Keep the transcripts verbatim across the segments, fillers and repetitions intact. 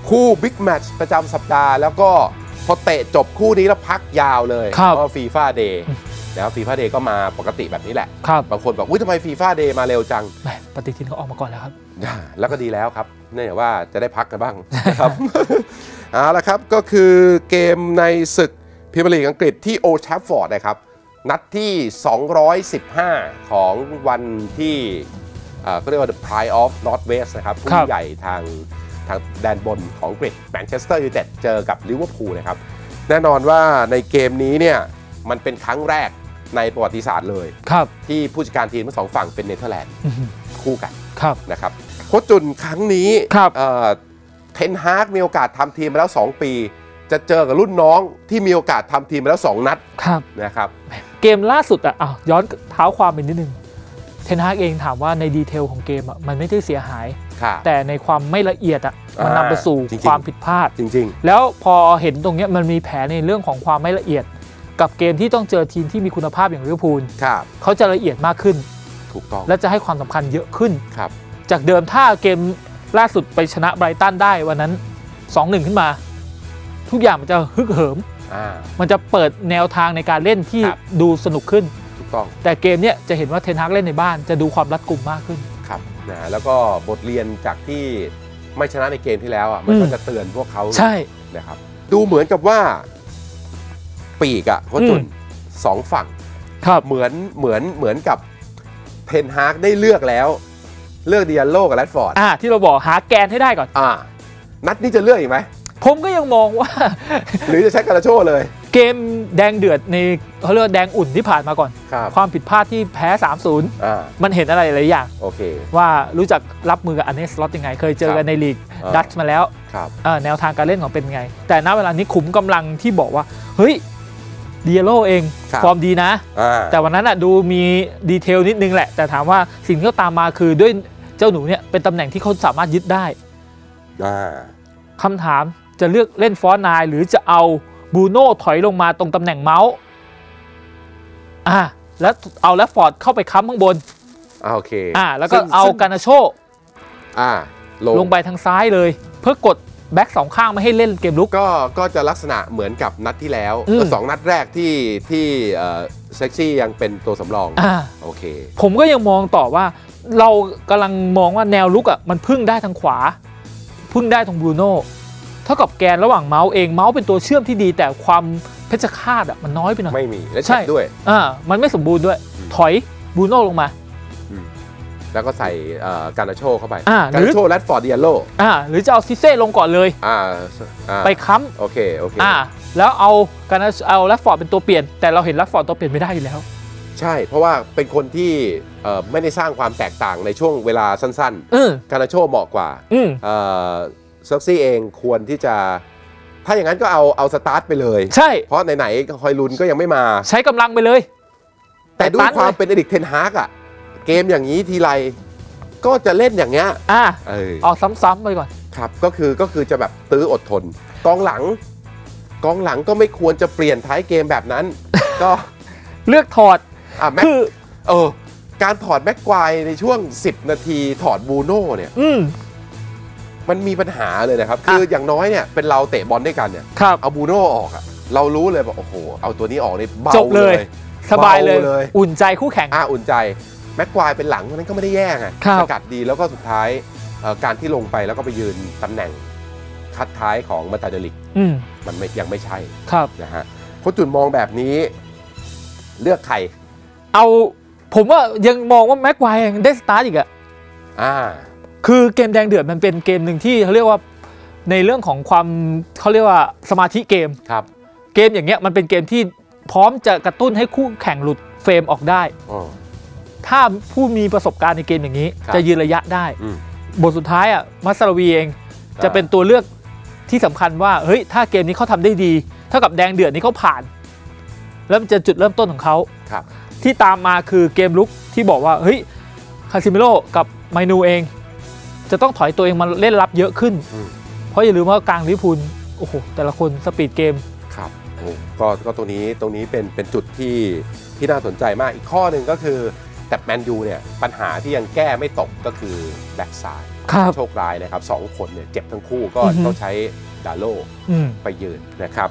คู่บิ๊กแมตช์ประจำสัปดาห์แล้วก็พอเตะจบคู่นี้แล้วพักยาวเลยเพราะฟีฟ่าเดย์แล้วฟีฟ่าเดย์ก็มาปกติแบบนี้แหละบางคนบอกอุ้ยทำไมฟีฟ่าเดย์มาเร็วจังปฏิทินเขาออกมาก่อนแล้วครับแล้วก็ดีแล้วครับเนี่ยว่าจะได้พักกันบ้างครับเอาละครับก็คือเกมในศึกพรีเมียร์ลีกอังกฤษที่โอลด์แทรฟฟอร์ดนะครับนัดที่สองร้อยสิบห้าของวันที่เขาเรียกว่า The Pride of Northwest นะครับผู้ใหญ่ทางทางแดนบนของอังกฤษแมนเชสเตอร์ยูไนเต็ดเจอกับลิเวอร์พูลนะครับแน่นอนว่าในเกมนี้เนี่ยมันเป็นครั้งแรกในประวัติศาสตร์เลยที่ผู้จัดการทีมทั้งสองฝั่งเป็นเนเธอร์แลนด์คู่กันนะครับโค้ชจุนครั้งนี้เทนฮากมีโอกาสทำทีมมาแล้วสองปีจะเจอกับรุ่นน้องที่มีโอกาสทำทีมมาแล้วสองนัดนะครับเกมล่าสุดอ่ะย้อนเท้าความไปนิดนึงเทนฮากเองถามว่าในดีเทลของเกมอ่ะมันไม่ได้เสียหายแต่ในความไม่ละเอียดอ่ะมันนำไปสู่ความผิดพลาดจริงๆแล้วพอเห็นตรงนี้มันมีแผลในเรื่องของความไม่ละเอียดกับเกมที่ต้องเจอทีมที่มีคุณภาพอย่างลิเวอร์พูลเขาจะละเอียดมากขึ้นถูกต้องและจะให้ความสำคัญเยอะขึ้นจากเดิมถ้าเกมล่าสุดไปชนะไบรตันได้วันนั้น สองหนึ่ง ขึ้นมาทุกอย่างมันจะฮึกเหิมมันจะเปิดแนวทางในการเล่นที่ดูสนุกขึ้นถูกต้องแต่เกมเนี้ยจะเห็นว่าเทนฮากเล่นในบ้านจะดูความรัดกุมมากขึ้นครับนะแล้วก็บทเรียนจากที่ไม่ชนะในเกมที่แล้วอ่ะมันก็จะเตือนพวกเขาใช่นะครับดูเหมือนกับว่าปีกอ่ะโค้ชจุนสองฝั่งเหมือนเหมือนเหมือนกับเทนฮากได้เลือกแล้วเลือกดิอาโลกับแรดฟอร์ดอ่าที่เราบอกหาแกนให้ได้ก่อนอ่านัดนี้จะเลือกอีกไหมผมก็ยังมองว่าหรือจะใช้กาลาโชเลยเกมแดงเดือดในเขาเรียกแดงอุ่นที่ผ่านมาก่อนความผิดพลาดที่แพ้ สามศูนย์ มันเห็นอะไรหลายอย่างว่ารู้จักรับมือกับอันเนสล็อตยังไงเคยเจอกันในลีกดัตช์มาแล้วแนวทางการเล่นของเป็นไงแต่ณเวลานี้ขุมกำลังที่บอกว่าเฮ้ยดิอาโลเองฟอร์มดีนะแต่วันนั้นอ่ะดูมีดีเทลนิดนึงแหละแต่ถามว่าสิ่งที่เขาตามมาคือด้วยเจ้าหนูเนี่ยเป็นตำแหน่งที่เขาสามารถยึดได้คำถามจะเลือกเล่นฟอร์นายหรือจะเอาบรูโน่ถอยลงมาตรงตำแหน่งเมาส์อ่าแล้วเอาแรดฟอร์ดเข้าไปค้ำข้างบนโอเคอ่าแล้วก็เอากานาโชอ่าลงลงไปทางซ้ายเลยเพื่อกดแบ็กสองข้างไม่ให้เล่นเกมลุกก็ก็จะลักษณะเหมือนกับนัดที่แล้วสองนัดแรกที่ที่เซ็กซี่ยังเป็นตัวสำรองอ่าโอเคผมก็ยังมองต่อว่าเรากำลังมองว่าแนวลุกอ่ะมันพึ่งได้ทางขวาพึ่งได้ตรงบรูโน่เท่ากับแกนระหว่างเมาส์เองเมาส์เป็นตัวเชื่อมที่ดีแต่ความเพชฌฆาตอ่ะมันน้อยไปหน่อยไม่มีและใช่ด้วยอ่ามันไม่สมบูรณ์ด้วยถอยบรูโน่ลงมาแล้วก็ใส่กานาโชเข้าไปกานาโชแรดฟอร์ดดิอาโลอ่าหรือจะเอาซิเซ่ลงก่อนเลยอ่าไปค้ำโอเคโอเคอ่าแล้วเอากานาเอาแรดฟอร์ดเป็นตัวเปลี่ยนแต่เราเห็นแรดฟอร์ดตัวเปลี่ยนไม่ได้อยู่แล้วใช่เพราะว่าเป็นคนที่ไม่ได้สร้างความแตกต่างในช่วงเวลาสั้นๆกานาโชเหมาะกว่าเซ็กซี่เองควรที่จะถ้าอย่างนั้นก็เอาเอาสตาร์ทไปเลยใช่เพราะไหนๆฮอยลุนก็ยังไม่มาใช้กำลังไปเลยแต่ด้วยความเป็นอดิกเทนฮากอะเกมอย่างนี้ทีไรก็จะเล่นอย่างเงี้ยอ่าเออเอาซ้ำๆไปก่อนครับก็คือก็คือจะแบบตื้ออดทนกองหลังกองหลังก็ไม่ควรจะเปลี่ยนท้ายเกมแบบนั้นก็เลือกถอดอ่ะแม็กเออการถอดแม็กควายในช่วงสิบนาทีถอดบูโน่เนี่ยมันมีปัญหาเลยนะครับคืออย่างน้อยเนี่ยเป็นเราเตะบอลด้วยกันเนี่ยเอาบูโน่ออกอะเรารู้เลยว่าโอ้โหเอาตัวนี้ออกนี่เบาเลยสบายเลยอุ่นใจคู่แข่งอ่ะอุ่นใจแม็กควายเป็นหลังนั้นก็ไม่ได้แย่ไงสกัดดีแล้วก็สุดท้ายการที่ลงไปแล้วก็ไปยืนตำแหน่งคัดท้ายของมาตาเดลิกมันยังไม่ใช่นะฮะโค้ชจุนมองแบบนี้เลือกใครเอาผมว่ายังมองว่าแม็กควายยังได้สตาร์ทอีกอะอ่าคือเกมแดงเดือดมันเป็นเกมหนึ่งที่เขาเรียกว่าในเรื่องของความเขาเรียกว่าสมาธิเกมครับเกมอย่างเงี้ยมันเป็นเกมที่พร้อมจะกระตุ้นให้คู่แข่งหลุดเฟรมออกได้ถ้าผู้มีประสบการณ์ในเกมอย่างนี้จะยืนระยะได้บทสุดท้ายอ่ะมัสลาวีเองจะเป็นตัวเลือกที่สำคัญว่าเฮ้ยถ้าเกมนี้เขาทำได้ดีเท่ากับแดงเดือดนี้เขาผ่านแล้วมันจะจุดเริ่มต้นของเขาที่ตามมาคือเกมลุกที่บอกว่าเฮ้ยคาซิเมโร่กับไมนูเองจะต้องถอยตัวเองมาเล่นรับเยอะขึ้นเพราะอย่าลืมว่ากลางลิเวอร์พูลโอ้โหแต่ละคนสปีดเกมครับโอ้ก็ก็ตรงนี้ตรงนี้เป็นเป็นจุดที่ที่น่าสนใจมากอีกข้อหนึ่งก็คือแต่แมนยูเนี่ยปัญหาที่ยังแก้ไม่ตกก็คือแบ็กซ้ายโชคร้ายนะครับสองคนเนี่ยเจ็บทั้งคู่ก็ต้องใช้ดาโลไปยืนนะครับ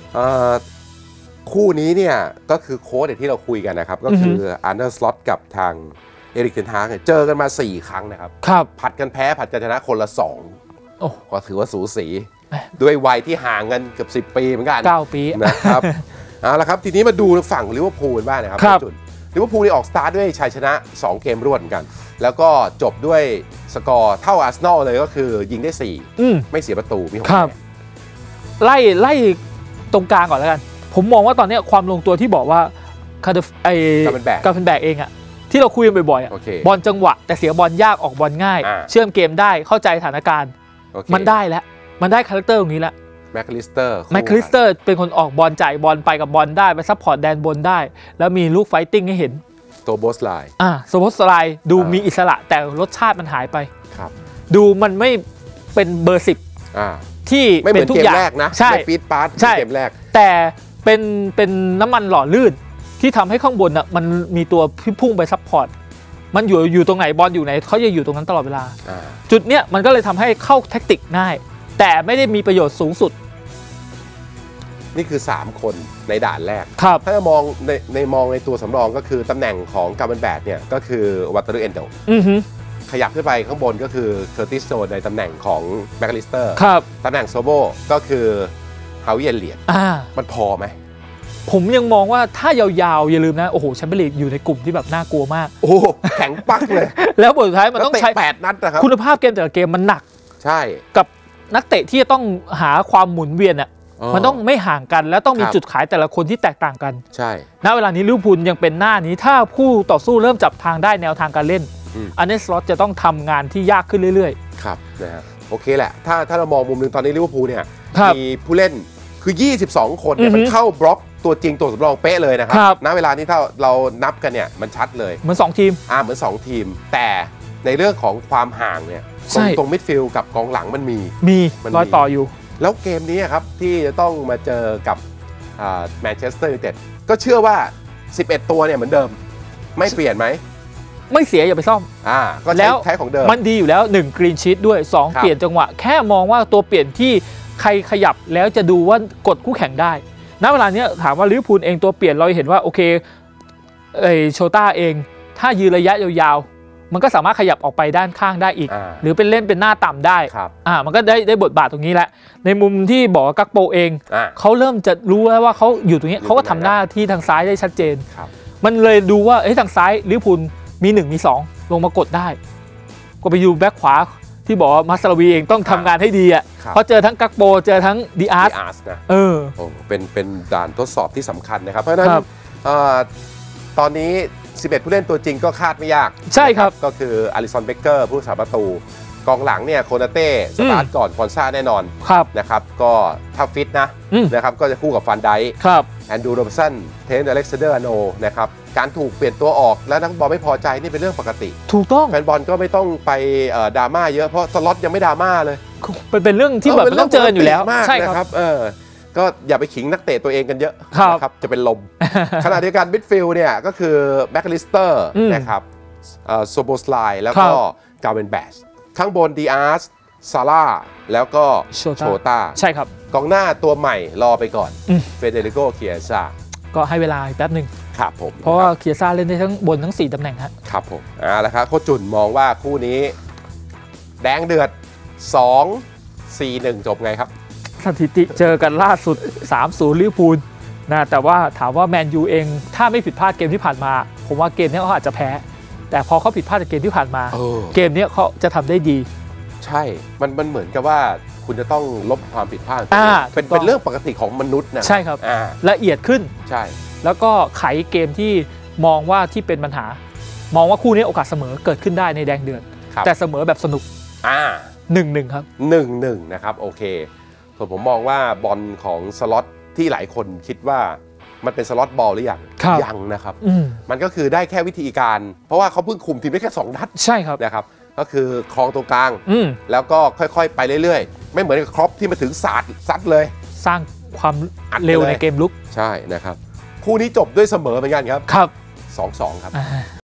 คู่นี้เนี่ยก็คือโค้ชที่เราคุยกันนะครับก็คืออาร์เนอร์สล็อตกับทางเอริกเทนฮากเจอกันมาสี่ครั้งนะครับผัดกันแพ้ผัดกันชนะคนละสองก็ถือว่าสูสีด้วยวัยที่ห่างกันเกือบสิบปีเหมือนกันเก้าปีนะครับเอาละครับทีนี้มาดูฝั่งลิเวอร์พูลบ้างนะครับจุดลิเวอร์พูลนี่ออกสตาร์ทด้วยชัยชนะสองเกมรวดเหมือนกันแล้วก็จบด้วยสกอร์เท่าอาร์เซนอลเลยก็คือยิงได้สี่ไม่เสียประตูมีหกคะแนนไล่ไล่ตรงกลางก่อนแล้วกันผมมองว่าตอนนี้ความลงตัวที่บอกว่าคาร์ดไอ้กาเฟนแบกเองอะที่เราคุยกันบ่อยๆอะบอลจังหวะแต่เสียบอลยากออกบอลง่ายเชื่อมเกมได้เข้าใจสถานการณ์มันได้แล้วมันได้คาแรคเตอร์ตรงนี้แล้วแมคคลิสเตอร์แมคคลิสเตอร์เป็นคนออกบอลจ่ายบอลไปกับบอลได้ไปซัพพอร์ตแดนบนได้แล้วมีลูกไฟติ้งให้เห็นตัวโบสไลน์อ่าโซโบสไลน์ดูมีอิสระแต่รสชาติมันหายไปครับดูมันไม่เป็นเบอร์สิบอ่าที่เป็นทุกอย่างนะใช่ปีดปาร์ตเกมแรกแต่เป็นเป็นน้ำมันหล่อลื่นที่ทำให้ข้างบนอ่ะมันมีตัวพุ่งไปซัพพอร์ตมันอยู่อยู่ตรงไหนบอลอยู่ไหนเขาจะอยู่ตรงนั้นตลอดเวลาจุดเนี้ยมันก็เลยทำให้เข้าแท็กติกง่ายแต่ไม่ได้มีประโยชน์สูงสุดนี่คือสามคนในด่านแรกถ้ามองในในมองในตัวสำรองก็คือตำแหน่งของกาเบนแบดเนี่ยก็คือวัตเตอร์เอนโดขยับขึ้นไปข้างบนก็คือเคอร์ติสโจในตำแหน่งของแมคคลิสเตอร์ตำแหน่งโซโบก็คือฮาวิเอเลียนมันพอไหมผมยังมองว่าถ้ายาวๆอย่าลืมนะโอ้โหแชมเปี้ยนลีกอยู่ในกลุ่มที่แบบน่ากลัวมากโอ้แข็งปักเลยแล้วบทสุดท้ายมันต้องใช้แปดนัดนะครับคุณภาพเกมแต่ละเกมมันหนักใช่กับนักเตะที่จะต้องหาความหมุนเวียนอ่ะมันต้องไม่ห่างกันแล้วต้องมีจุดขายแต่ละคนที่แตกต่างกันใช่ณเวลานี้ลิเวอร์พูลยังเป็นหน้านี้ถ้าผู้ต่อสู้เริ่มจับทางได้แนวทางการเล่นอันนี้สล็อตจะต้องทำงานที่ยากขึ้นเรื่อยๆครับนะฮะโอเคแหละถ้าถ้าเรามองมุมนึงตอนนี้ลิเวอร์พูลเนี่ยมีผู้เล่นคือยี่สิบสองคนเนี่ยมันเข้าบล็อกตัวจริงตัวสำรองเป๊ะเลยนะครับณเวลานี้ถ้าเรานับกันเนี่ยมันชัดเลยเหมือนสองทีมอ่าเหมือนสองทีมแต่ในเรื่องของความห่างเนี่ยตรงตรงมิดฟิลด์กับกองหลังมันมีมีรอยต่ออยู่แล้วเกมนี้ครับที่จะต้องมาเจอกับแมนเชสเตอร์ยูไนเต็ดก็เชื่อว่าสิบเอ็ดตัวเนี่ยเหมือนเดิมไม่เปลี่ยนไหมไม่เสียอย่าไปซ่อมอ่าก็ใช้ใช้ของเดิมมันดีอยู่แล้วหนึ่งกรีนชีทด้วยสองเปลี่ยนจังหวะแค่มองว่าตัวเปลี่ยนที่ใครขยับแล้วจะดูว่ากดคู่แข่งได้ณเวลานี้ถามว่าลิเวอร์พูลเองตัวเปลี่ยนเราเห็นว่าโอเคไอโชต้าเองถ้ายืนระยะยาวๆมันก็สามารถขยับออกไปด้านข้างได้อีกหรือเป็นเล่นเป็นหน้าต่ำได้อ่ามันก็ได้ได้บทบาทตรงนี้แหละในมุมที่บอกกักโปเองเขาเริ่มจะรู้แล้วว่าเขาอยู่ตรงนี้เขาก็ทำหน้าที่ทางซ้ายได้ชัดเจนมันเลยดูว่าเอ้ยทางซ้ายลิเวอร์พูลมีหนึ่งมีสองลงมากดได้ก็ไปอยู่แบ็คขวาที่บอกว่ามาสลาวีเองต้องทำงานให้ดีอ่ะเพราะเจอทั้งกักโปเจอทั้งดิอาร์สนะเออโอ้เป็นเป็นด่านทดสอบที่สำคัญนะครับเพราะฉะนั้นตอนนี้สิบเอ็ดผู้เล่นตัวจริงก็คาดไม่ยากใช่ครับก็คืออาริสันเบเกอร์ผู้รักษาประตูกองหลังเนี่ยโคนาเต้สตาร์ทก่อนคอนซาแน่นอนนะครับก็ถ้าฟิตนะนะครับก็จะคู่กับฟันไดค์แอนดูโรบสันเทนอเล็กซานเดอร์อาโนนะครับการถูกเปลี่ยนตัวออกแล้วนักบอลไม่พอใจนี่เป็นเรื่องปกติถูกต้องแฟนบอลก็ไม่ต้องไปดราม่าเยอะเพราะสล็อตยังไม่ดราม่าเลยเป็นเป็นเรื่องที่แบบต้องเจออยู่แล้วใช่ครับเออก็อย่าไปขิงนักเตะตัวเองกันเยอะนะครับจะเป็นลมขณะเดียวกันมิดฟิลด์เนี่ยก็คือแมคคลิสเตอร์นะครับโซโบสไลน์แล้วก็กาเวนแบชข้างบนดีอาร์สซาร่าแล้วก็โชต้าใช่ครับกองหน้าตัวใหม่รอไปก่อนเฟเดริโกเคียซ่าก็ให้เวลาแป๊บหนึ่งครับผมเพราะว่าเคียซ่าเล่นได้ทั้งบนทั้งสี่ตำแหน่งครับผมอ่าแล้วครับโค้ชจุนมองว่าคู่นี้แดงเดือดสอง สี่ หนึ่งจบไงครับสถิติเจอกันล่าสุด สามศูนย์ ลิเวอร์พูลนะแต่ว่าถามว่าแมนยูเองถ้าไม่ผิดพลาดเกมที่ผ่านมาผมว่าเกมนี้เขาอาจจะแพ้แต่พอเขาผิดพลาดในเกมที่ผ่านมาเกมนี้เขาจะทำได้ดีใช่มันมันเหมือนกับว่าคุณจะต้องลบความผิดพลาดเป็นเป็นเรื่องปกติของมนุษย์นะใช่ครับละเอียดขึ้นใช่แล้วก็ไขเกมที่มองว่าที่เป็นปัญหามองว่าคู่นี้โอกาสเสมอเกิดขึ้นได้ในแดงเดือดแต่เสมอแบบสนุกอ่าหนึ่งหนึ่งครับหนึ่งหนึ่งนะครับโอเคส่วนผมมองว่าบอลของสล็อตที่หลายคนคิดว่ามันเป็นสล็อตบอลหรือยังยังนะครับมันก็คือได้แค่วิธีการเพราะว่าเขาเพิ่งคุมทีมได้แค่สองนัดใช่ครับนะครับก็คือคลองตรงกลางแล้วก็ค่อยๆไปเรื่อยๆไม่เหมือนกับครอปที่มาถึงศาสตร์ซัดเลยสร้างความเร็วในเกมลุกใช่นะครับคู่นี้จบด้วยเสมอเหมือนกันครับครับสองสอง ครับ